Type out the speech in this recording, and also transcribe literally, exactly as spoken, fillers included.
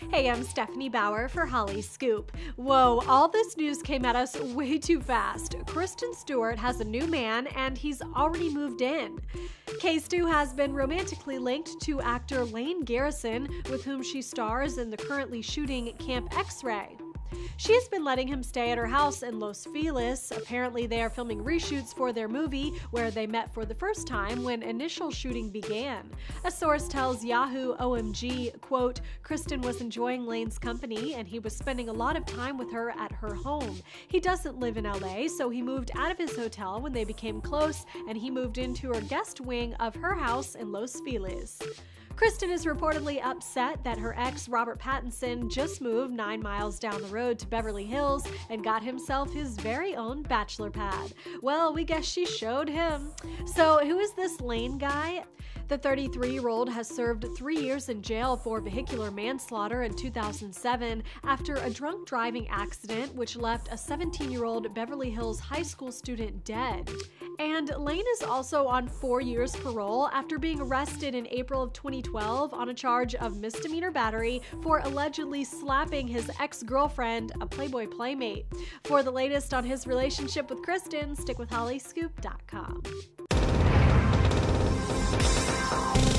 Hey, I'm Stephanie Bauer for Holly Scoop. Whoa, all this news came at us way too fast. Kristen Stewart has a new man and he's already moved in. K-Stu has been romantically linked to actor Lane Garrison, with whom she stars in the currently shooting Camp X-Ray. She has been letting him stay at her house in Los Feliz. Apparently, they are filming reshoots for their movie, where they met for the first time when initial shooting began. A source tells Yahoo O M G, quote, Kristen was enjoying Lane's company and he was spending a lot of time with her at her home. He doesn't live in L A, so he moved out of his hotel when they became close, and he moved into her guest wing of her house in Los Feliz. Kristen is reportedly upset that her ex, Robert Pattinson, just moved nine miles down the road to Beverly Hills and got himself his very own bachelor pad. Well, we guess she showed him. So who is this Lane guy? The thirty-three-year-old has served three years in jail for vehicular manslaughter in two thousand seven after a drunk driving accident which left a seventeen-year-old Beverly Hills high school student dead. And Lane is also on four years parole after being arrested in April of twenty twelve on a charge of misdemeanor battery for allegedly slapping his ex-girlfriend, a Playboy playmate. For the latest on his relationship with Kristen, stick with Holly Scoop dot com.